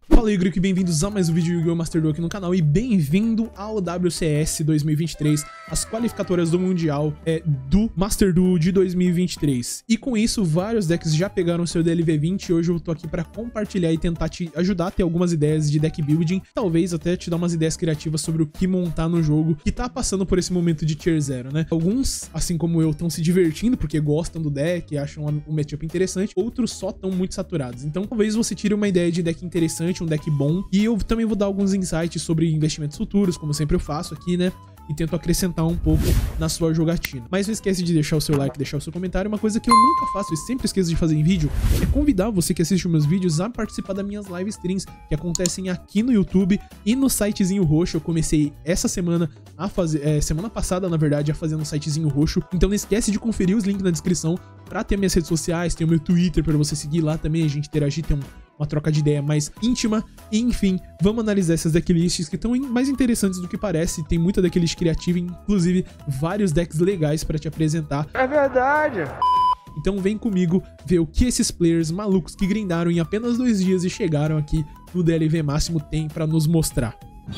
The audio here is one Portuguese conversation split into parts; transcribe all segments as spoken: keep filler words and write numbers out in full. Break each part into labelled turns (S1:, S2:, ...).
S1: Fala aí, Greek, bem-vindos a mais um vídeo de Yu-Gi-Oh! Master Duel aqui no canal e bem-vindo ao W C S dois mil e vinte e três, as qualificatórias do Mundial é, do Master Duel de dois mil e vinte e três. E com isso, vários decks já pegaram seu D L V vinte e hoje eu tô aqui pra compartilhar e tentar te ajudar a ter algumas ideias de deck building, talvez até te dar umas ideias criativas sobre o que montar no jogo que tá passando por esse momento de Tier zero, né? Alguns, assim como eu, estão se divertindo porque gostam do deck, acham um matchup interessante, outros só estão muito saturados. Então talvez você tire uma ideia de deck interessante, um deck bom, e eu também vou dar alguns insights sobre investimentos futuros, como sempre eu faço aqui, né? E tento acrescentar um pouco na sua jogatina. Mas não esquece de deixar o seu like, deixar o seu comentário. Uma coisa que eu nunca faço e sempre esqueço de fazer em vídeo é convidar você que assiste os meus vídeos a participar das minhas live streams que acontecem aqui no YouTube e no sitezinho roxo. Eu comecei essa semana a fazer, é, semana passada na verdade, a fazer no sitezinho roxo. Então não esquece de conferir os links na descrição pra ter minhas redes sociais, tem o meu Twitter pra você seguir lá também, a gente interagir, tem um uma troca de ideia mais íntima. E enfim, vamos analisar essas decklists que estão mais interessantes do que parece. Tem muita decklist criativa, inclusive vários decks legais pra te apresentar.
S2: É verdade!
S1: Então vem comigo ver o que esses players malucos que grindaram em apenas dois dias e chegaram aqui no D L V máximo tem pra nos mostrar.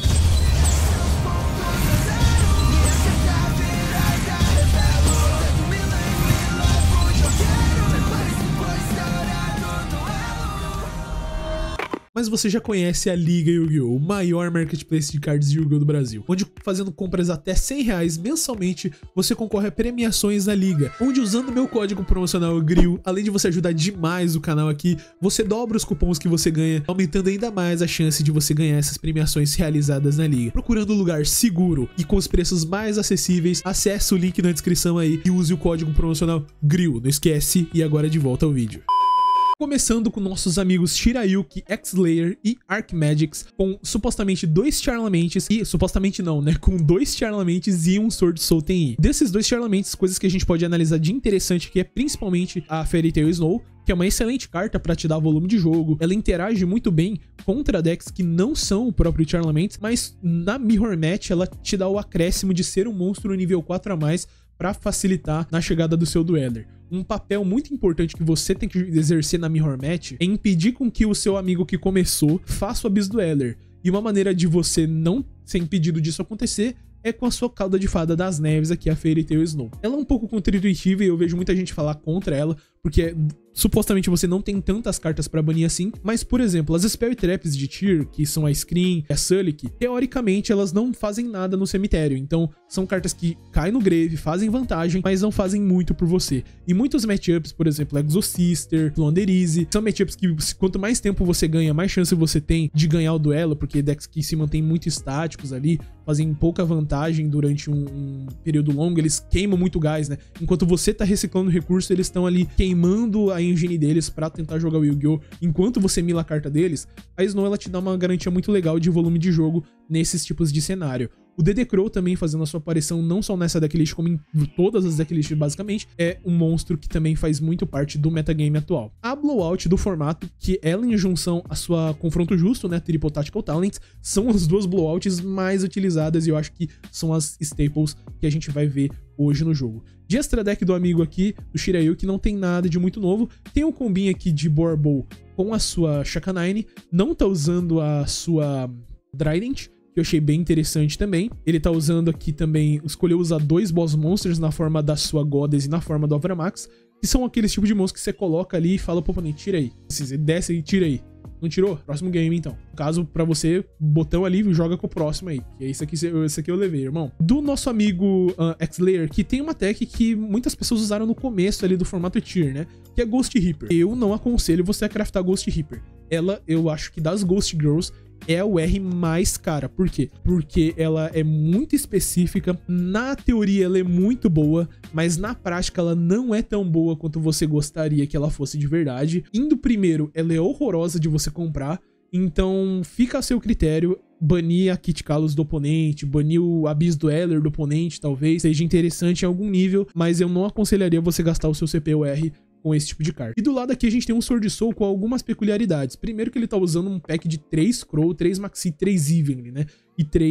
S1: Mas você já conhece a Liga Yu-Gi-Oh!, o maior marketplace de cards de Yu-Gi-Oh! Do Brasil, onde fazendo compras até cem reais mensalmente, você concorre a premiações na Liga, onde usando meu código promocional GRIL, além de você ajudar demais o canal aqui, você dobra os cupons que você ganha, aumentando ainda mais a chance de você ganhar essas premiações realizadas na Liga. Procurando um lugar seguro e com os preços mais acessíveis, acesse o link na descrição aí e use o código promocional GRIL, não esquece, e agora de volta ao vídeo. Começando com nossos amigos Shirayuki, X-Layer e Archmagix, com supostamente dois Charlamentes, e supostamente não, né, com dois Charlamentes e um Sword Soul Ten I. Desses dois Charlamentes, coisas que a gente pode analisar de interessante aqui é principalmente a Fairy Tail Snow, que é uma excelente carta para te dar volume de jogo, ela interage muito bem contra decks que não são o próprio Charlamentes, mas na Mirror Match ela te dá o acréscimo de ser um monstro nível quatro a mais, para facilitar na chegada do seu dueler. Um papel muito importante que você tem que exercer na Mirror Match é impedir com que o seu amigo que começou faça o Abyss Dueler. E uma maneira de você não ser impedido disso acontecer é com a sua cauda de fada das neves aqui, a Fairy Tail Snow. Ela é um pouco contra-intuitiva e eu vejo muita gente falar contra ela, porque supostamente você não tem tantas cartas pra banir assim, mas, por exemplo, as Spell Traps de Tier, que são a Screen e a Sulik, teoricamente elas não fazem nada no cemitério, então são cartas que caem no grave, fazem vantagem, mas não fazem muito por você. E muitos matchups, por exemplo, Exosister, Flonderize, são matchups que quanto mais tempo você ganha, mais chance você tem de ganhar o duelo, porque decks que se mantêm muito estáticos ali, fazem pouca vantagem durante um, um período longo, eles queimam muito gás, né? Enquanto você tá reciclando recurso, eles estão ali queimando a engine deles pra tentar jogar o Yu-Gi-Oh! Enquanto você mila a carta deles, a Snow ela te dá uma garantia muito legal de volume de jogo nesses tipos de cenário. O D D Crow também fazendo a sua aparição não só nessa decklist, como em todas as decklists basicamente, é um monstro que também faz muito parte do metagame atual. A Blowout do formato, que ela em junção à sua confronto justo, né, Triple Tactical Talents, são as duas Blowouts mais utilizadas e eu acho que são as staples que a gente vai ver hoje no jogo. De extra deck do amigo aqui, do Shirayuki, não tem nada de muito novo. Tem um combinho aqui de Boarbow com a sua Shaka Nine, não tá usando a sua Trident, que eu achei bem interessante também. Ele tá usando aqui também, escolheu usar dois Boss Monsters na forma da sua Goddess e na forma do Avramax, que são aqueles tipos de monstros que você coloca ali e fala pro oponente, tira aí. Você desce e tira aí. Não tirou? Próximo game, então. No caso, pra você, botão ali e joga com o próximo aí. Que é isso aqui, esse aqui eu levei, irmão. Do nosso amigo uh, X-Layer, que tem uma tech que muitas pessoas usaram no começo ali do formato Tier, né? Que é Ghost Reaper. Eu não aconselho você a craftar Ghost Reaper. Ela, eu acho que das Ghost Girls, é a U R mais cara. Por quê? Porque ela é muito específica, na teoria ela é muito boa, mas na prática ela não é tão boa quanto você gostaria que ela fosse de verdade. Indo primeiro, ela é horrorosa de você comprar, então fica a seu critério. Banir a Kit Kalos do oponente, banir o Abyss Dueler do oponente, talvez seja interessante em algum nível, mas eu não aconselharia você gastar o seu C P U R com esse tipo de carta. E do lado aqui a gente tem um Sword Soul com algumas peculiaridades. Primeiro que ele tá usando um pack de três Crow, três Maxi, três Evenly, né? E três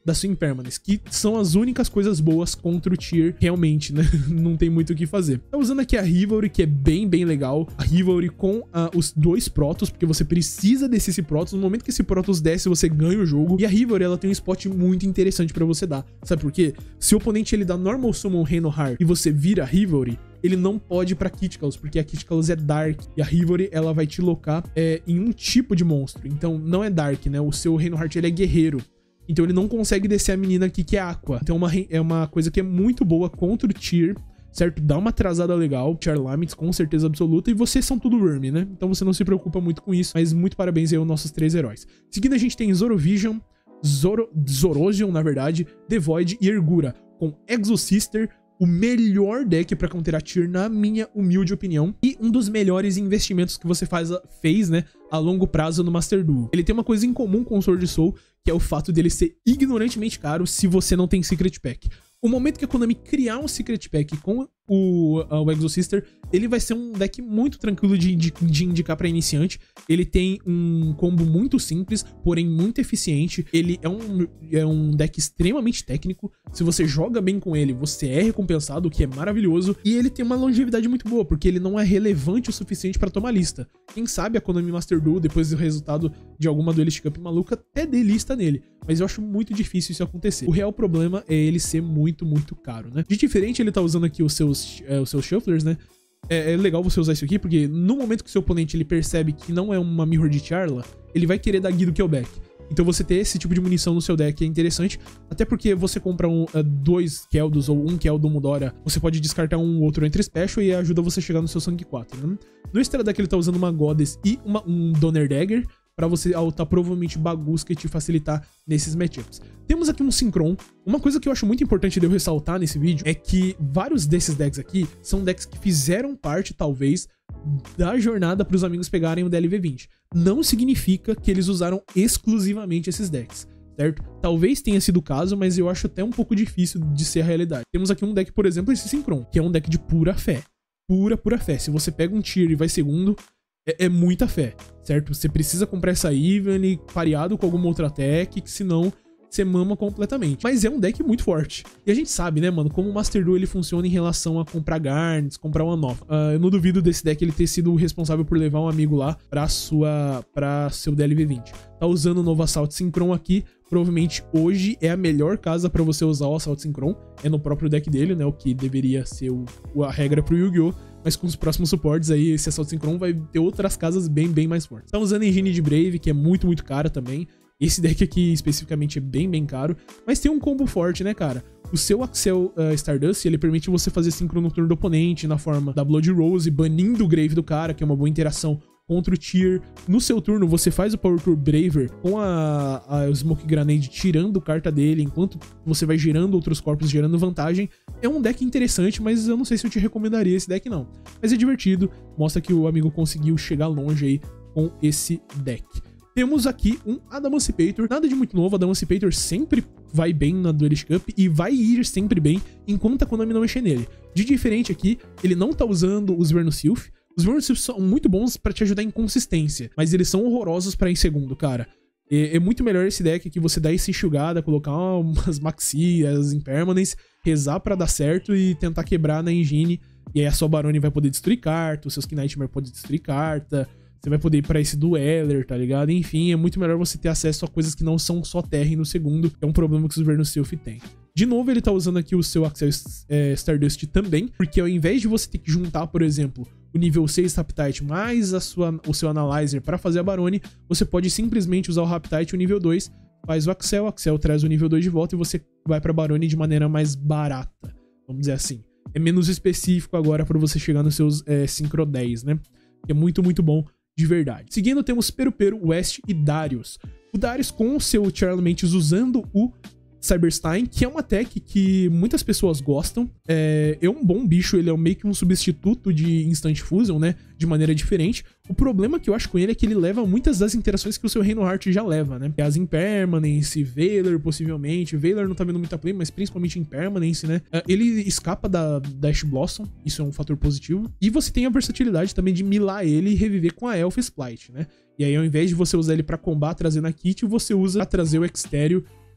S1: da sua Impermanence, que são as únicas coisas boas contra o Tyr, realmente, né? Não tem muito o que fazer. Tá usando aqui a Rivalry, que é bem, bem legal. A Rivalry com uh, os dois Protoss, porque você precisa descer esse Protoss. No momento que esse Protoss desce, você ganha o jogo. E a Rivalry, ela tem um spot muito interessante pra você dar. Sabe por quê? Se o oponente ele dá Normal Summon Reinhardt e você vira a Rivalry, ele não pode ir pra Criticals, porque a Criticals é Dark. E a Rivalry, ela vai te locar é, em um tipo de monstro. Então, não é Dark, né? O seu Reinhardt, ele é guerreiro. Então, ele não consegue descer a menina aqui, que é Aqua. Então, uma, é uma coisa que é muito boa contra o Tyr, certo? Dá uma atrasada legal. Charlamits, com certeza absoluta. E vocês são tudo Worm, né? Então, você não se preocupa muito com isso. Mas, muito parabéns aí aos nossos três heróis. Seguindo, a gente tem Zorovision, Zoro, Zorozion, na verdade, The Void e Ergura, com Exosister, o melhor deck pra counterar Tyr, na minha humilde opinião, e um dos melhores investimentos que você faz, fez, né, a longo prazo no Master Duel. Ele tem uma coisa em comum com o Sword Soul, que é o fato dele ser ignorantemente caro se você não tem Secret Pack. O momento que a Konami criar um Secret Pack com o, uh, o Exosister, ele vai ser um deck muito tranquilo de, de, de indicar para iniciante. Ele tem um combo muito simples, porém muito eficiente. Ele é um, é um deck extremamente técnico. Se você joga bem com ele, você é recompensado, o que é maravilhoso. E ele tem uma longevidade muito boa, porque ele não é relevante o suficiente para tomar lista. Quem sabe a Konami Master Duel, depois do resultado de alguma Duelist Cup maluca, até dê lista nele. Mas eu acho muito difícil isso acontecer. O real problema é ele ser muito, muito caro, né? De diferente, ele tá usando aqui os seus, é, os seus Shufflers, né? É, é legal você usar isso aqui, porque no momento que o seu oponente ele percebe que não é uma Mirror de Charla, ele vai querer dar Guido Killback. Então você ter esse tipo de munição no seu deck é interessante, até porque você compra um, uh, dois Keldus ou um Keldum Mudora, você pode descartar um outro entre Special e ajuda você a chegar no seu sangue quatro, né? No extra deck ele tá usando uma Goddess e uma, um Donner Dagger, pra você altar provavelmente Bagusca e te facilitar nesses matchups. Temos aqui um Synchron. Uma coisa que eu acho muito importante de eu ressaltar nesse vídeo é que vários desses decks aqui são decks que fizeram parte, talvez, da jornada para os amigos pegarem o D L V vinte. Não significa que eles usaram exclusivamente esses decks, certo? Talvez tenha sido o caso, mas eu acho até um pouco difícil de ser a realidade. Temos aqui um deck, por exemplo, esse Synchron, que é um deck de pura fé. Pura, pura fé. Se você pega um Tyr e vai segundo, é, é muita fé, certo? Você precisa comprar essa Even pareado com alguma outra tech, que senão você mama completamente. Mas é um deck muito forte. E a gente sabe, né, mano, como o Master Duel ele funciona em relação a comprar Garnets, comprar uma nova. Uh, eu não duvido desse deck ele ter sido o responsável por levar um amigo lá pra sua, pra seu D L V vinte. Tá usando o novo Assault Synchron aqui. Provavelmente hoje é a melhor casa pra você usar o Assault Synchron. É no próprio deck dele, né, o que deveria ser o, a regra pro Yu-Gi-Oh! Mas com os próximos suportes aí, esse Assault Synchron vai ter outras casas bem, bem mais fortes. Tá usando a engine de Brave, que é muito, muito cara também. Esse deck aqui especificamente é bem, bem caro, mas tem um combo forte, né, cara? O seu Axel uh, Stardust, ele permite você fazer sincro no turno do oponente na forma da Blood Rose, banindo o Grave do cara, que é uma boa interação contra o Tyr. No seu turno, você faz o Power Tour Braver com a, a Smoke Grenade tirando carta dele, enquanto você vai gerando outros corpos, gerando vantagem. É um deck interessante, mas eu não sei se eu te recomendaria esse deck, não. Mas é divertido, mostra que o amigo conseguiu chegar longe aí com esse deck. Temos aqui um Adamantipator, nada de muito novo. Adamantipator sempre vai bem na Duelist Cup e vai ir sempre bem enquanto a Konami não mexer nele. De diferente aqui, ele não tá usando os Vernusylph. Os Vernusylph são muito bons pra te ajudar em consistência, mas eles são horrorosos pra ir em segundo, cara. É, é muito melhor esse deck que você dá essa enxugada, colocar umas Maxias, Impermanence, rezar pra dar certo e tentar quebrar na engine. E aí a sua Barone vai poder destruir carta, os seus Knightmare podem destruir carta. Você vai poder ir pra esse Dueler, tá ligado? Enfim, é muito melhor você ter acesso a coisas que não são só terra no segundo. É um problema que os Vernusylph tem. De novo, ele tá usando aqui o seu Axel é, Stardust também, porque ao invés de você ter que juntar, por exemplo, o nível seis Haptite mais a sua, o seu Analyzer pra fazer a Barone, você pode simplesmente usar o Haptite o nível dois, faz o Axel, o Axel traz o nível dois de volta e você vai pra Barone de maneira mais barata, vamos dizer assim. É menos específico agora pra você chegar nos seus é, Synchro dez, né? Que é muito, muito bom. De verdade. Seguindo, temos Perupero, West e Darius. O Darius com o seu Charlamentes usando o Cyberstein, que é uma tech que muitas pessoas gostam. É, é um bom bicho, ele é meio que um substituto de Instant Fusion, né? De maneira diferente. O problema que eu acho com ele é que ele leva muitas das interações que o seu Reinhardt já leva, né? As Impermanence, Veiler, possivelmente. Veiler não tá vendo muita play, mas principalmente Impermanence, né? Ele escapa da, da Ash Blossom, isso é um fator positivo. E você tem a versatilidade também de milar ele e reviver com a Elf Splice, né? E aí, ao invés de você usar ele pra combar trazendo a kit, você usa pra trazer o Extério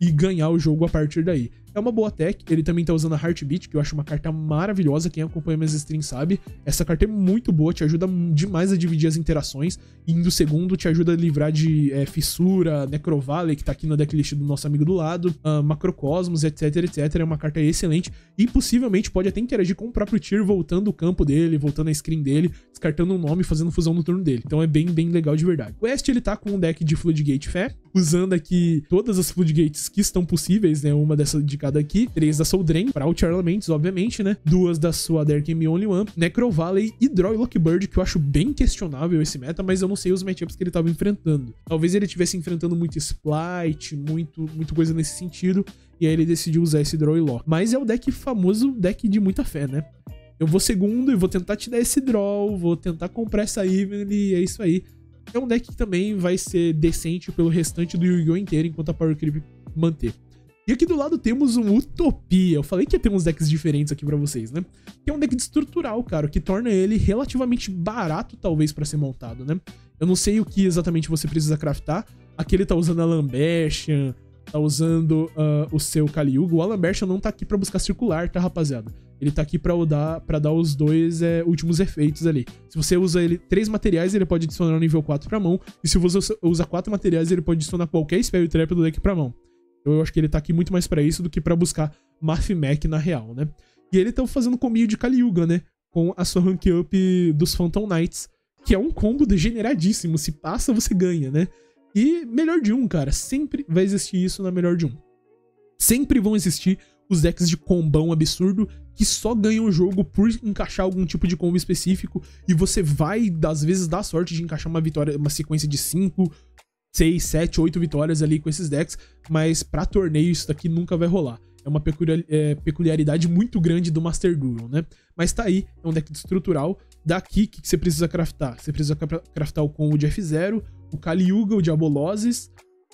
S1: e ganhar o jogo a partir daí. É uma boa tech, ele também tá usando a Heartbeat, que eu acho uma carta maravilhosa, quem acompanha minhas streams sabe. Essa carta é muito boa, te ajuda demais a dividir as interações, e indo segundo te ajuda a livrar de é, Fissura, Necrovalley, que tá aqui no decklist do nosso amigo do lado, uh, Macrocosmos, etc, etc. É uma carta excelente, e possivelmente pode até interagir com o próprio Tyr, voltando o campo dele, voltando a screen dele, descartando um nome e fazendo fusão no turno dele. Então é bem, bem legal de verdade. O West, ele tá com um deck de Floodgate Fé, usando aqui todas as Floodgates que estão possíveis, né, uma dessa de cada aqui, três da Soul Drain, para Out Elements, obviamente, né, duas da sua There Can Be Only One, Necrovalley e Draw e Lockbird, que eu acho bem questionável esse meta, mas eu não sei os matchups que ele tava enfrentando. Talvez ele estivesse enfrentando muito Splight, muito, muito coisa nesse sentido, e aí ele decidiu usar esse Draw e Lock. Mas é o deck famoso, deck de muita fé, né? Eu vou segundo e vou tentar te dar esse draw, vou tentar comprar essa Evenly, e é isso aí. É um deck que também vai ser decente pelo restante do Yu-Gi-Oh! Inteiro, enquanto a Power Creep manter. E aqui do lado temos um Utopia. Eu falei que ia ter uns decks diferentes aqui pra vocês, né? Que é um deck de estrutural, cara, que torna ele relativamente barato, talvez, pra ser montado, né? Eu não sei o que exatamente você precisa craftar. Aqui ele tá usando a Lambertian, tá usando uh, o seu Kaliuga. O Lambertian não tá aqui pra buscar circular, tá, rapaziada? Ele tá aqui pra dar, pra dar os dois é, últimos efeitos ali. Se você usa ele três materiais, ele pode adicionar o nível quatro pra mão. E se você usa quatro materiais, ele pode adicionar qualquer spell e trap do deck pra mão. Então eu acho que ele tá aqui muito mais pra isso do que pra buscar Mathmech na real, né? E ele tá fazendo combinho de Kaliuga, né? Com a sua rank up dos Phantom Knights, que é um combo degeneradíssimo. Se passa, você ganha, né? E melhor de um, cara. Sempre vai existir isso na melhor de um. Sempre vão existir os decks de combão absurdo que só ganham o jogo por encaixar algum tipo de combo específico, e você vai, às vezes, dar sorte de encaixar uma vitória, uma sequência de cinco, seis, sete, oito vitórias ali com esses decks, mas pra torneio isso daqui nunca vai rolar. É uma peculiar, é, peculiaridade muito grande do Master Duel, né? Mas tá aí, é um deck estrutural. Daqui, o que você precisa craftar? Você precisa craftar o combo de F zero, o Kaliuga, o Diabolozes,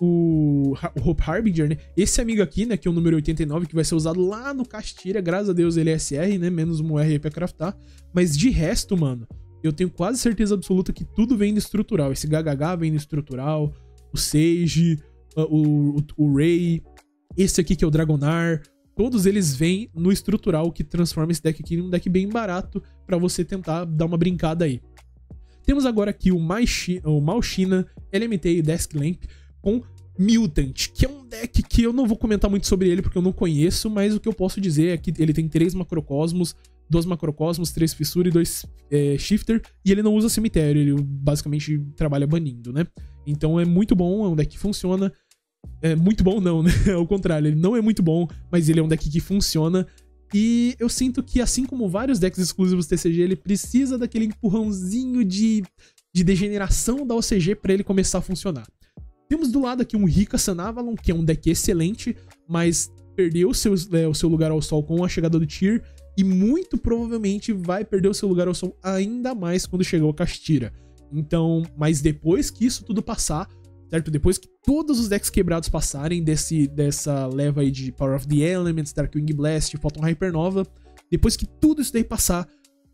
S1: o, o Hope Harbinger, né? Esse amigo aqui, né, que é o número oitenta e nove, que vai ser usado lá no Castira, graças a Deus ele é S R, né, menos um R aí pra craftar. Mas de resto, mano, eu tenho quase certeza absoluta que tudo vem no estrutural. Esse H H H vem no estrutural, o Sage, o, o, o Ray, esse aqui que é o Dragonar, todos eles vêm no estrutural, que transforma esse deck aqui em um deck bem barato pra você tentar dar uma brincada aí. Temos agora aqui o Malshina L M T Desk Lamp com Mutant, que é um deck que eu não vou comentar muito sobre ele porque eu não conheço, mas o que eu posso dizer é que ele tem três Macrocosmos, dois Macrocosmos, três Fissura e dois é, Shifter, e ele não usa cemitério, ele basicamente trabalha banindo, né? Então é muito bom, é um deck que funciona. É muito bom não, né? Ao contrário, ele não é muito bom, mas ele é um deck que funciona. E eu sinto que, assim como vários decks exclusivos T C G, ele precisa daquele empurrãozinho de, de degeneração da O C G pra ele começar a funcionar. Temos do lado aqui um Rika Sanavalon, que é um deck excelente, mas perdeu seu, é, o seu lugar ao sol com a chegada do Tyr, e muito provavelmente vai perder o seu lugar ao sol ainda mais quando chegar o Castira. Então, mas depois que isso tudo passar, certo? Depois que todos os decks quebrados passarem desse, dessa leva aí de Power of the Elements, Darkwing Blast, Photon Hypernova, depois que tudo isso daí passar,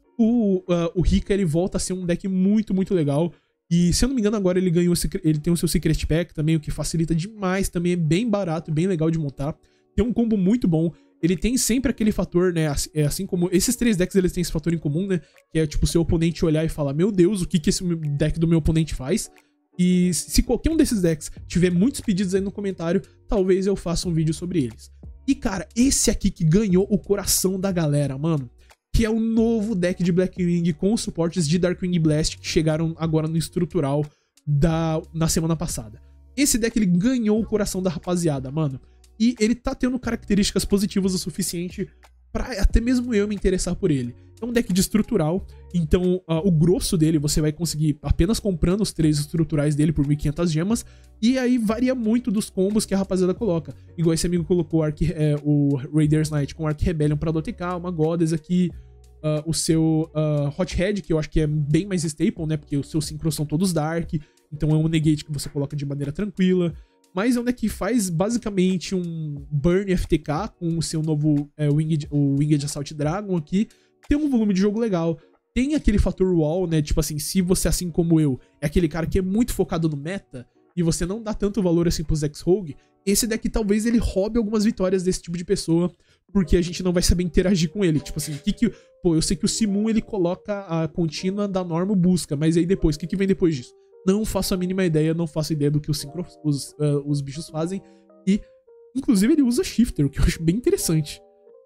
S1: o, uh, o Rika, ele volta a ser um deck muito, muito legal. E, se eu não me engano, agora ele ganhou, ele tem o seu Secret Pack também, o que facilita demais, também é bem barato, bem legal de montar. Tem um combo muito bom. Ele tem sempre aquele fator, né, assim, é assim como esses três decks, eles têm esse fator em comum, né, que é tipo o seu oponente olhar e falar, meu Deus, o que que esse deck do meu oponente faz? E se qualquer um desses decks tiver muitos pedidos aí no comentário, talvez eu faça um vídeo sobre eles. E, cara, esse aqui que ganhou o coração da galera, mano, que é o novo deck de Blackwing com os suportes de Darkwing Blast que chegaram agora no estrutural da, na semana passada. Esse deck, ele ganhou o coração da rapaziada, mano. E ele tá tendo características positivas o suficiente pra até mesmo eu me interessar por ele. É um deck de estrutural, então uh, o grosso dele você vai conseguir apenas comprando os três estruturais dele por mil e quinhentas gemas, e aí varia muito dos combos que a rapaziada coloca. Igual esse amigo colocou Arc, é, o Raiders Knight com Arc Rebellion pra Dotecar, uma Goddess aqui, uh, o seu uh, Hot Head, que eu acho que é bem mais staple, né, porque os seus synchros são todos Dark, então é um negate que você coloca de maneira tranquila. Mas é um deck que faz basicamente um Burn F T K com o seu novo é, Winged, o Winged Assault Dragon aqui. Tem um volume de jogo legal. Tem aquele fator wall, né? Tipo assim, se você, assim como eu, é aquele cara que é muito focado no meta, e você não dá tanto valor assim pros decks rogue, esse deck talvez ele roube algumas vitórias desse tipo de pessoa, porque a gente não vai saber interagir com ele. Tipo assim, o que que... Pô, eu sei que o Simoon, ele coloca a contínua da norma busca, mas aí depois, o que que vem depois disso? Não faço a mínima ideia, não faço ideia do que os, synchro, os, uh, os bichos fazem. E, inclusive, ele usa Shifter, o que eu acho bem interessante.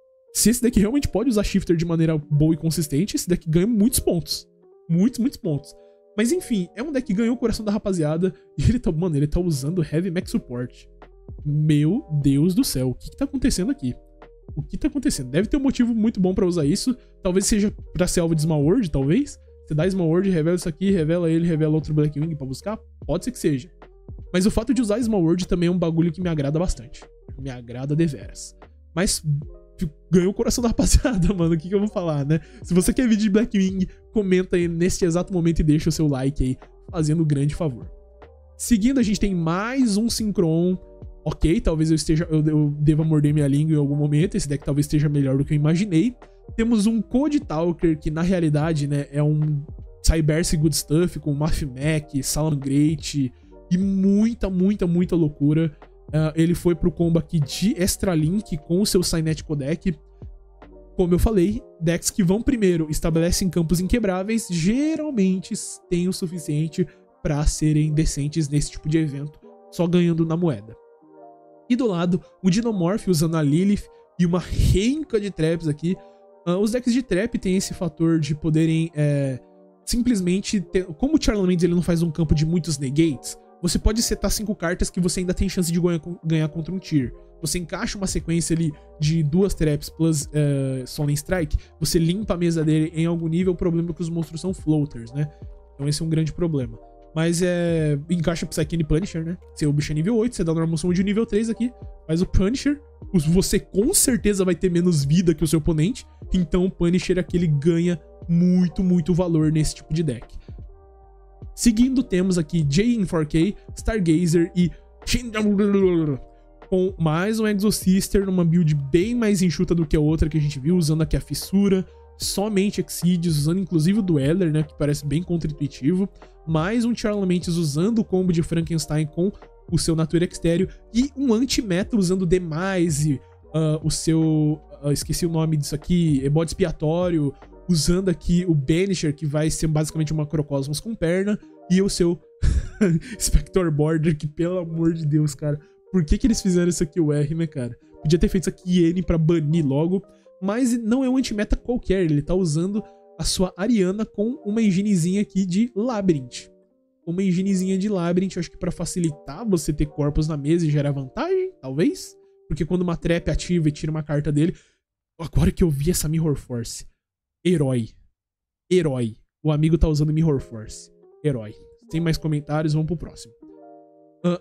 S1: Se esse deck realmente pode usar Shifter de maneira boa e consistente, esse deck ganha muitos pontos. Muitos, muitos pontos. Mas enfim, é um deck que ganhou o coração da rapaziada. E ele tá, mano, ele tá usando Heavy Mech Support. Meu Deus do céu, o que que tá acontecendo aqui? O que tá acontecendo? Deve ter um motivo muito bom pra usar isso. Talvez seja pra ser alvo de Small World, talvez. Você dá Small World, revela isso aqui, revela ele, revela outro Blackwing pra buscar. Pode ser que seja. Mas o fato de usar Small World também é um bagulho que me agrada bastante. Me agrada deveras. Mas ganhou o coração da rapaziada, mano. O que que eu vou falar, né? Se você quer vídeo de Blackwing, comenta aí neste exato momento e deixa o seu like aí, fazendo um grande favor. Seguindo, a gente tem mais um Synchron. Ok, talvez eu esteja, eu, eu deva morder minha língua em algum momento. Esse deck talvez esteja melhor do que eu imaginei. Temos um Code Talker, que na realidade, né, é um Cyberse Good Stuff com Mathmech, Salam Great e muita, muita, muita loucura. Uh, ele foi pro combo aqui de Extra Link com o seu Cynetic Deck. Como eu falei, decks que vão primeiro estabelecem campos inquebráveis geralmente têm o suficiente para serem decentes nesse tipo de evento, só ganhando na moeda. E do lado, o Dinomorph usando a Lilith e uma renca de traps aqui. Uh, os decks de trap têm esse fator de poderem é, simplesmente ter, como o Charlemagne ele não faz um campo de muitos negates, você pode setar cinco cartas que você ainda tem chance de ganhar, ganhar contra um tier. Você encaixa uma sequência ali de duas traps plus uh, Solemn Strike, você limpa a mesa dele em algum nível. O problema é que os monstros são floaters, né? Então esse é um grande problema. Mas é... encaixa Psyche Punisher, né? Seu bicho é nível oito, você dá Normal Summon de nível três aqui, faz o Punisher. Você com certeza vai ter menos vida que o seu oponente. Então o Punisher aqui ele ganha muito, muito valor nesse tipo de deck. Seguindo, temos aqui J M quatro K, Stargazer e... com mais um Exosister numa build bem mais enxuta do que a outra que a gente viu, usando aqui a Fissura, somente Exceeds, usando inclusive o Dweller, né, que parece bem contra-intuitivo, mais um Charlamentes usando o combo de Frankenstein com o seu Natura Extéreo, e um anti-meta usando Demise, uh, o seu... Uh, esqueci o nome disso aqui, Bode Expiatório, usando aqui o Banisher, que vai ser basicamente uma Macrocosmos com perna, e o seu Spector Border, que pelo amor de Deus, cara, por que que eles fizeram isso aqui o R, né, cara? Podia ter feito isso aqui N pra banir logo, mas não é um anti-meta qualquer, ele tá usando a sua Ariana com uma enginezinha aqui de Labyrinth. Uma enginezinha de Labyrinth, eu acho que pra facilitar você ter corpos na mesa e gerar vantagem, talvez. Porque quando uma trap ativa e tira uma carta dele... Agora que eu vi essa Mirror Force. Herói. Herói. O amigo tá usando Mirror Force. Herói. Sem mais comentários, vamos pro próximo. Uh,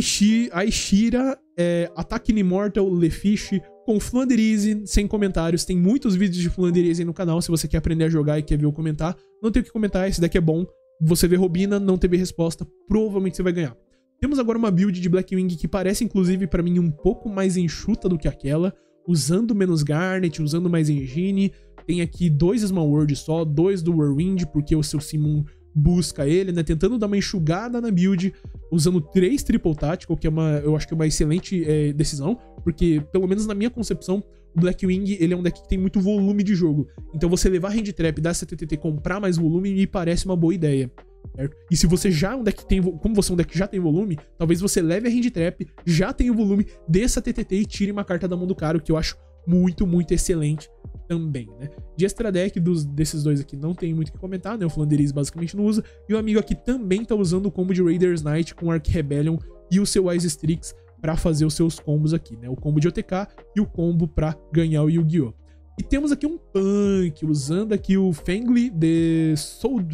S1: a Ishira, é, Ataque Immortal, Lefish, com Flanderize, sem comentários. Tem muitos vídeos de Flanderize aí no canal, se você quer aprender a jogar e quer ver eu comentar. Não tem o que comentar, esse deck é bom. Você vê Robina, não teve resposta, provavelmente você vai ganhar. Temos agora uma build de Blackwing que parece, inclusive, pra mim, um pouco mais enxuta do que aquela, usando menos Garnet, usando mais Engine. Tem aqui dois Small World só, dois do Whirlwind, porque o seu Simoon busca ele, né? Tentando dar uma enxugada na build, usando três Triple Tactical, que é uma, eu acho que é uma excelente é, decisão, porque, pelo menos na minha concepção, o Blackwing, ele é um deck que tem muito volume de jogo. Então você levar Hand Trap, dar essa T T T, comprar mais volume, me parece uma boa ideia. Certo? E se você já é um deck que tem, como você é um deck que já tem volume, talvez você leve a Hand Trap, já tem o volume, dê essa T T T e tire uma carta da mão do cara, o que eu acho muito, muito excelente também, né? De extra deck dos, desses dois aqui não tem muito o que comentar, né? O Flanderize basicamente não usa, e o amigo aqui também tá usando o combo de Raiders Knight com Arc Rebellion e o seu Wise Strix pra fazer os seus combos aqui, né? O combo de O T K e o combo pra ganhar o Yu-Gi-Oh! E temos aqui um Punk, usando aqui o Fengli de Soul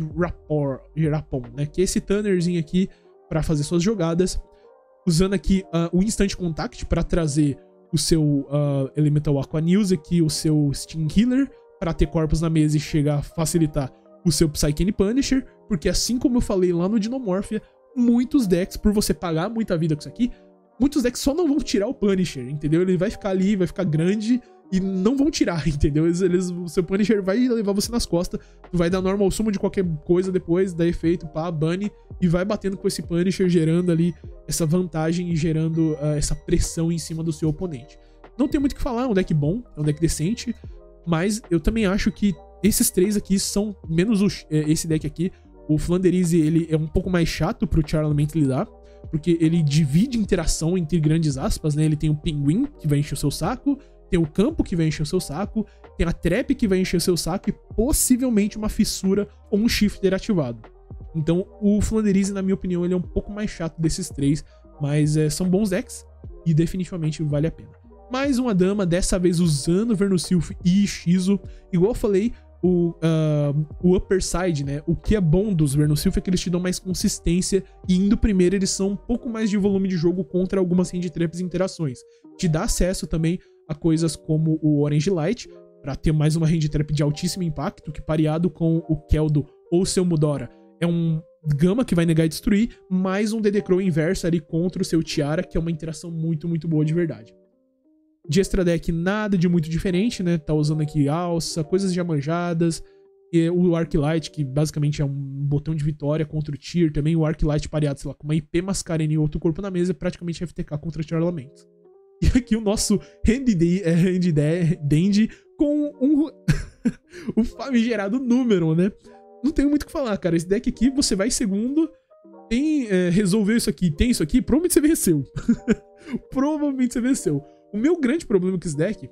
S1: Rapon, né? Que é esse Tannerzinho aqui pra fazer suas jogadas. Usando aqui uh, o Instant Contact pra trazer o seu uh, Elemental Aqua News aqui, o seu Steam Healer, pra ter corpos na mesa e chegar a facilitar o seu Psyche Punisher. Porque assim como eu falei lá no Dinomorphia, muitos decks, por você pagar muita vida com isso aqui, muitos decks só não vão tirar o Punisher, entendeu? Ele vai ficar ali, vai ficar grande... e não vão tirar, entendeu? Eles, eles, o seu Punisher vai levar você nas costas, tu vai dar normal sumo de qualquer coisa depois, dá efeito, pá, bunny, e vai batendo com esse Punisher, gerando ali essa vantagem e gerando uh, essa pressão em cima do seu oponente. Não tem muito o que falar, é um deck bom, é um deck decente, mas eu também acho que esses três aqui são, menos o, esse deck aqui, o Flanderize, ele é um pouco mais chato pro Charlemagne lidar, porque ele divide interação entre grandes aspas, né? Ele tem o Pinguim, que vai encher o seu saco, tem o Campo, que vai encher o seu saco, tem a Trap, que vai encher o seu saco, e possivelmente uma Fissura ou um Shifter ativado. Então, o Flanderize, na minha opinião, ele é um pouco mais chato desses três, mas é, são bons decks, e definitivamente vale a pena. Mais uma dama, dessa vez usando Vernusylph e Shizu. Igual eu falei, o, uh, o upper side, né? O que é bom dos Vernusylph é que eles te dão mais consistência e indo primeiro eles são um pouco mais de volume de jogo contra algumas hand traps e interações. Te dá acesso também a coisas como o Orange Light, para ter mais uma hand trap de altíssimo impacto, que pareado com o Keldo ou o seu Mudora é um Gama que vai negar e destruir, mais um D D Crow inverso ali contra o seu Tiara, que é uma interação muito, muito boa de verdade. De extra deck, nada de muito diferente, né? Tá usando aqui alça, coisas já manjadas. E o Arclight, que basicamente é um botão de vitória contra o Tyr. Também o Arclight pareado, sei lá, com uma I P Mascarene e outro corpo na mesa, é praticamente F T K contra Charlemagne. E aqui o nosso Handy é, Dandy com um, o famigerado número, né? Não tenho muito o que falar, cara. Esse deck aqui, você vai segundo, tem é, resolveu isso aqui, tem isso aqui, provavelmente você venceu. Provavelmente você venceu. O meu grande problema com esse deck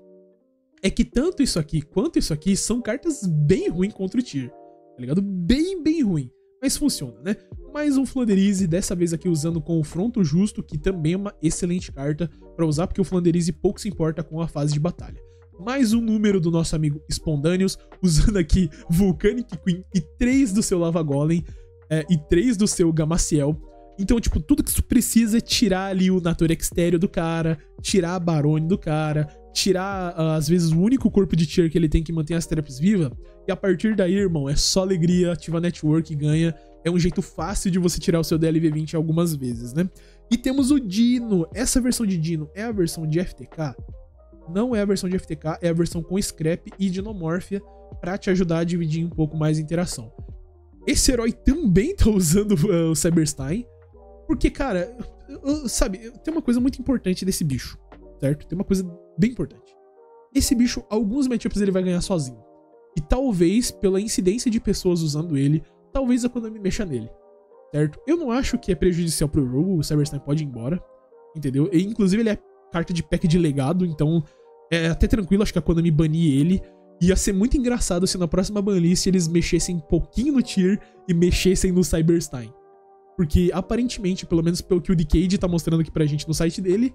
S1: é que tanto isso aqui quanto isso aqui são cartas bem ruins contra o Tyr, tá ligado? Bem, bem ruim. Mas funciona, né? Mais um Flanderize, dessa vez aqui usando Confronto Justo, que também é uma excelente carta pra usar, porque o Flanderize pouco se importa com a fase de batalha. Mais um número do nosso amigo Spontaneous, usando aqui Volcanic Queen e três do seu Lava Golem é, e três do seu Gamaciel. Então, tipo, tudo que isso precisa é tirar ali o Natura Extéreo do cara, tirar a Barone do cara, tirar, às vezes, o único corpo de Tyr que ele tem que manter as traps vivas. E a partir daí, irmão, é só alegria, ativa Network e ganha. É um jeito fácil de você tirar o seu D L V vinte algumas vezes, né? E temos o Dino. Essa versão de Dino é a versão de F T K? Não é a versão de F T K, é a versão com Scrap e Dinomorphia pra te ajudar a dividir um pouco mais a interação. Esse herói também tá usando uh, o Cyberstein. Porque, cara, sabe, tem uma coisa muito importante desse bicho, certo? Tem uma coisa bem importante. Esse bicho, alguns matchups ele vai ganhar sozinho. E talvez, pela incidência de pessoas usando ele, talvez a Konami mexa nele, certo? Eu não acho que é prejudicial pro jogo, o Cyberstein pode ir embora, entendeu? E, inclusive, ele é carta de pack de legado, então é até tranquilo, acho que a Konami banir ele. Ia ser muito engraçado se na próxima banlist eles mexessem um pouquinho no Tyr e mexessem no Cyberstein. Porque, aparentemente, pelo menos pelo que o Decade tá mostrando aqui pra gente no site dele,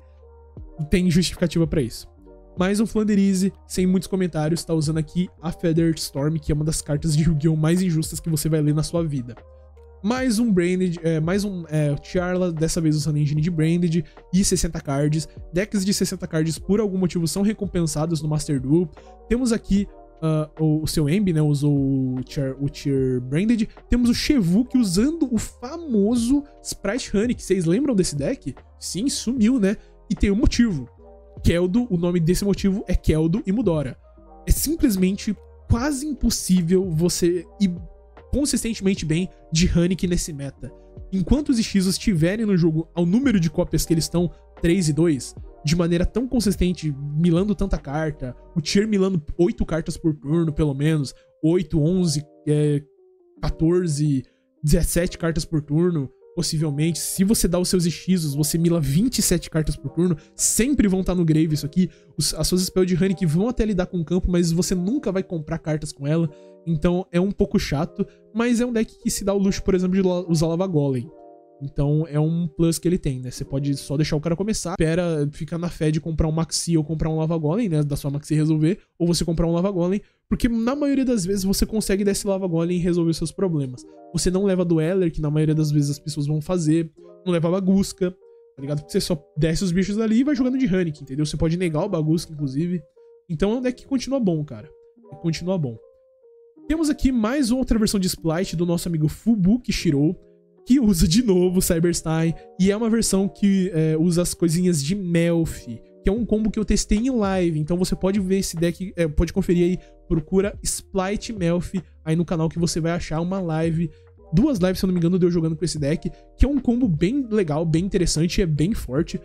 S1: tem justificativa pra isso. Mais um Flanderize, sem muitos comentários, tá usando aqui a Feathered Storm, que é uma das cartas de Yu-Gi-Oh! Mais injustas que você vai ler na sua vida. Mais um Branded, é, mais um é, Charla, dessa vez usando a engine de Branded e sessenta cards. Decks de sessenta cards, por algum motivo, são recompensados no Master Duel. Temos aqui uh, o, o seu Embi, né, usou o Tyr, o Tyr Branded. Temos o Shevuk usando o famoso Sprite Honey, que vocês lembram desse deck? Sim, sumiu, né? E tem um motivo. Keldo, o nome desse motivo é Keldo e Mudora. É simplesmente quase impossível você ir consistentemente bem de Honeyk nesse meta. Enquanto os Ishizos estiverem no jogo ao número de cópias que eles estão, três e dois, de maneira tão consistente, milando tanta carta, o Tyr milando oito cartas por turno, pelo menos, oito, onze, é, quatorze, dezessete cartas por turno, possivelmente. Se você dá os seus Ishizos, você mila vinte e sete cartas por turno, sempre vão estar no grave isso aqui. Os, as suas spells de Honeyk vão até lidar com o campo, mas você nunca vai comprar cartas com ela. Então é um pouco chato, mas é um deck que se dá o luxo, por exemplo, de usar Lava Golem. Então é um plus que ele tem, né? Você pode só deixar o cara começar, espera ficar na fé de comprar um Maxi ou comprar um Lava Golem, né? Da sua Maxi resolver, ou você comprar um Lava Golem, porque na maioria das vezes você consegue dar esse Lava Golem e resolver os seus problemas. Você não leva Dueler, que na maioria das vezes as pessoas vão fazer, não leva Bagusca, tá ligado? Porque você só desce os bichos ali e vai jogando de Honeyk, entendeu? Você pode negar o Bagusca, inclusive. Então é um deck que continua bom, cara. Continua bom. Temos aqui mais outra versão de Splite do nosso amigo Fubuki Shirou, que usa de novo o Cyberstein, e é uma versão que é, usa as coisinhas de Melfi, que é um combo que eu testei em live. Então você pode ver esse deck, é, pode conferir aí, procura Splight Melf aí no canal que você vai achar uma live, duas lives, se eu não me engano, de eu jogando com esse deck, que é um combo bem legal, bem interessante, é bem forte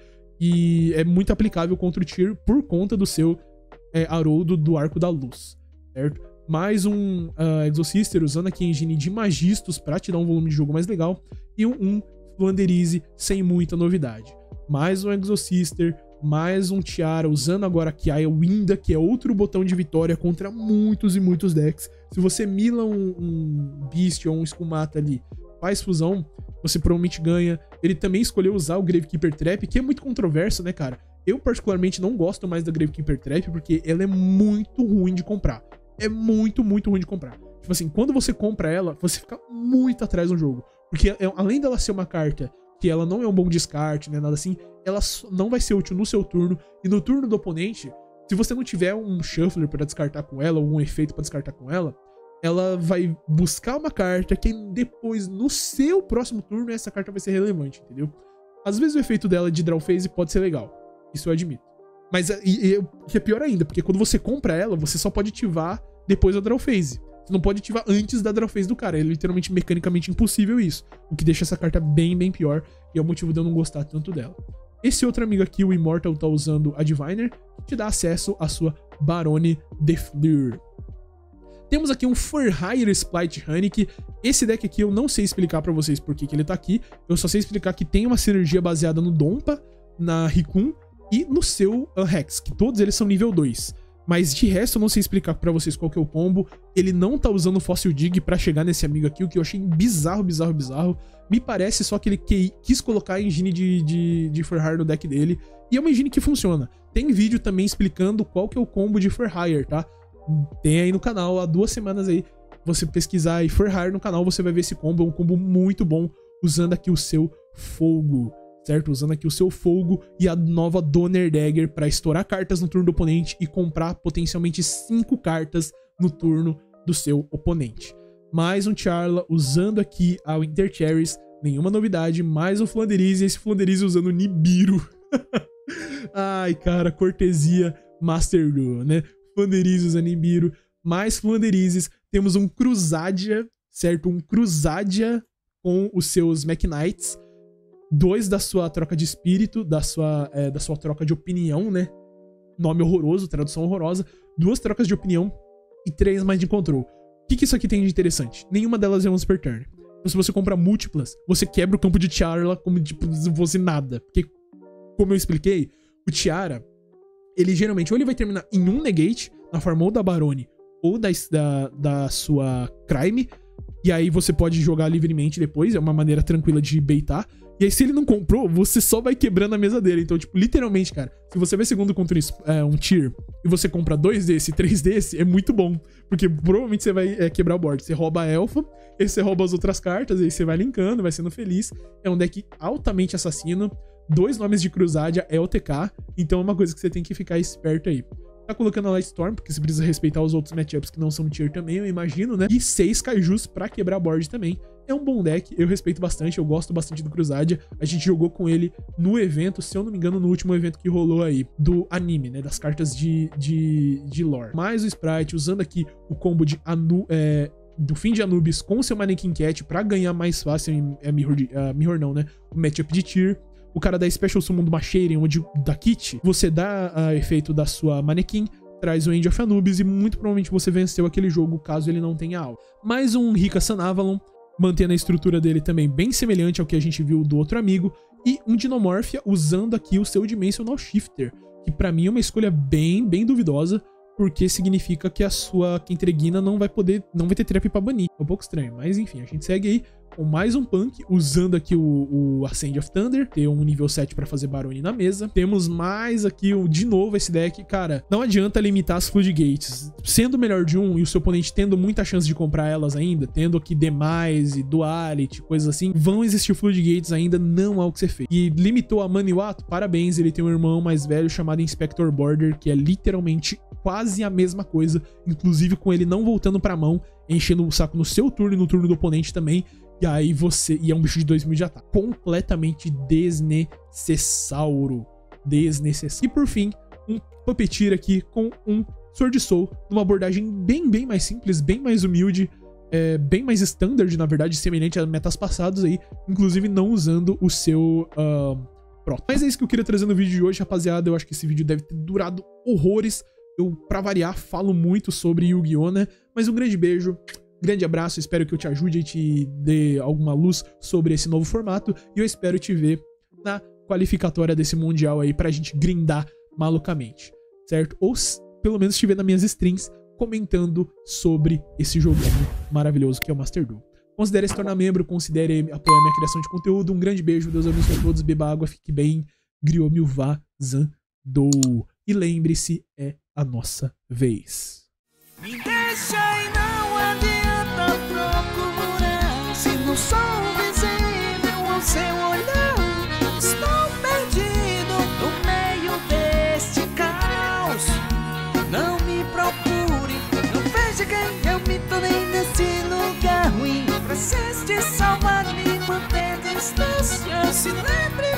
S1: e é muito aplicável contra o Tyr por conta do seu é, Haroldo do Arco da Luz, certo? Mais um uh, Exorcister usando aqui a engine de Magistos pra te dar um volume de jogo mais legal. E um, um Flanderize sem muita novidade. Mais um Exorcister, mais um Tiara usando agora aqui a Winda, que é outro botão de vitória contra muitos e muitos decks. Se você mila um, um Beast ou um Skumata ali, faz fusão, você provavelmente ganha. Ele também escolheu usar o Gravekeeper Trap, que é muito controverso, né, cara? Eu particularmente não gosto mais da Gravekeeper Trap porque ela é muito ruim de comprar. É muito, muito ruim de comprar. Tipo assim, quando você compra ela, você fica muito atrás no jogo. Porque além dela ser uma carta que ela não é um bom descarte, né, nada assim, ela não vai ser útil no seu turno. E no turno do oponente, se você não tiver um shuffler pra descartar com ela, ou um efeito pra descartar com ela, ela vai buscar uma carta que depois, no seu próximo turno, essa carta vai ser relevante, entendeu? Às vezes o efeito dela de draw phase pode ser legal. Isso eu admito. Mas e, e, que é pior ainda, porque quando você compra ela, você só pode ativar depois da draw phase. Você não pode ativar antes da draw phase do cara. É literalmente mecanicamente impossível isso. O que deixa essa carta bem, bem pior. E é o motivo de eu não gostar tanto dela. Esse outro amigo aqui, o Immortal, tá usando a Diviner, que te dá acesso à sua Barone de Fleur. Temos aqui um For Hire Splight Honey, que esse deck aqui eu não sei explicar pra vocês por que que ele tá aqui. Eu só sei explicar que tem uma sinergia baseada no Dompa, na Rikun e no seu Hex, que todos eles são nível dois. Mas de resto eu não sei explicar pra vocês qual que é o combo. Ele não tá usando o Fossil Dig pra chegar nesse amigo aqui, o que eu achei bizarro, bizarro, bizarro. Me parece só que ele que, quis colocar a engine de, de, de For Hire no deck dele. E é uma engine que funciona. Tem vídeo também explicando qual que é o combo de For Hire, tá? Tem aí no canal, há duas semanas aí. Você pesquisar aí For Hire no canal, você vai ver esse combo. É um combo muito bom, usando aqui o seu fogo. Certo? Usando aqui o seu fogo e a nova Donner Dagger para estourar cartas no turno do oponente e comprar potencialmente cinco cartas no turno do seu oponente. Mais um Charla usando aqui a Winter Cherries, nenhuma novidade, mais um Flanderize, esse Flanderize usando o Nibiru. Ai, cara, cortesia Master Duel, né? Flanderize usando Nibiru, mais Flanderizes, temos um Crusadia, certo? Um Crusadia com os seus Mech Knights. Dois da sua troca de espírito, da sua, é, da sua troca de opinião, né? Nome horroroso, tradução horrorosa. Duas trocas de opinião e três mais de control. O que, que isso aqui tem de interessante? Nenhuma delas é um Super Turn. Então se você compra múltiplas, você quebra o campo de Tiara como tipo, se não fosse nada. Porque, como eu expliquei, o Tiara, ele geralmente ou ele vai terminar em um negate, na forma ou da Barone ou da, da, da sua Crime. E aí você pode jogar livremente depois, é uma maneira tranquila de baitar. E aí se ele não comprou, você só vai quebrando a mesa dele. Então, tipo, literalmente, cara, se você vai segundo contra é, um Tyr e você compra dois desse, três desse, é muito bom. Porque provavelmente você vai é, quebrar o board. Você rouba a Elfa, aí você rouba as outras cartas, aí você vai linkando, vai sendo feliz. É um deck altamente assassino. Dois nomes de Crusadia é o T K, então é uma coisa que você tem que ficar esperto aí. Tá colocando a Lightstorm, porque você precisa respeitar os outros matchups que não são Tyr também, eu imagino, né? E seis Kaijus pra quebrar board também. É um bom deck, eu respeito bastante, eu gosto bastante do Crusadia. A gente jogou com ele no evento, se eu não me engano, no último evento que rolou aí, do anime, né? Das cartas de, de, de lore. Mais o Sprite, usando aqui o combo de Anu, é, do fim de Anubis com o seu Mannequin Cat pra ganhar mais fácil em é, Mirror, de, uh, Mirror não, né? O matchup de Tyr. O cara da Special Summon do Macheiren, onde da Kit, você dá uh, efeito da sua Mannequin, traz o End of Anubis e muito provavelmente você venceu aquele jogo caso ele não tenha alvo. Mais um Rika Sun Avalon, mantendo a estrutura dele também bem semelhante ao que a gente viu do outro amigo. E um Dinomorphia usando aqui o seu Dimensional Shifter, que pra mim é uma escolha bem, bem duvidosa, porque significa que a sua Kentregina não vai poder, não vai ter trap pra banir. É um pouco estranho, mas enfim, a gente segue aí com mais um Punk, usando aqui o, o Ascend of Thunder, ter um nível sete pra fazer Barone na mesa. Temos mais aqui, o, de novo, esse deck. Cara, não adianta limitar as Floodgates. Sendo o melhor de um e o seu oponente tendo muita chance de comprar elas ainda, tendo aqui Demise, Duality, coisas assim, vão existir Floodgates ainda, não há o que ser feito. E limitou a Maniwato? Parabéns, ele tem um irmão mais velho chamado Inspector Border, que é literalmente quase a mesma coisa, inclusive com ele não voltando pra mão, enchendo o saco no seu turno e no turno do oponente também. E aí você... E é um bicho de dois mil de ataque. Completamente desnecessário. desnecessário. E por fim, um Puppeteer aqui com um Sword Soul, numa abordagem bem, bem mais simples, bem mais humilde, é, bem mais standard, na verdade, semelhante a metas passados aí, inclusive não usando o seu uh, Proto. Mas é isso que eu queria trazer no vídeo de hoje, rapaziada. Eu acho que esse vídeo deve ter durado horrores. Eu, pra variar, falo muito sobre Yu-Gi-Oh, né? Mas um grande beijo, grande abraço, espero que eu te ajude e te dê alguma luz sobre esse novo formato. E eu espero te ver na qualificatória desse Mundial aí pra gente grindar malucamente, certo? Ou pelo menos te ver nas minhas streams comentando sobre esse joguinho maravilhoso que é o Master Duel. Considere se tornar membro, considere apoiar minha criação de conteúdo. Um grande beijo, Deus abençoe a todos, beba água, fique bem, Griomil vazando. E lembre-se, é a nossa vez.
S2: Me deixa e não adianta procurar, se não sou visível ao seu olhar. Estou perdido no meio deste caos. Não me procure, não veja quem eu me tornei nesse lugar ruim. Preciso te salvar, me manter distância. Se lembre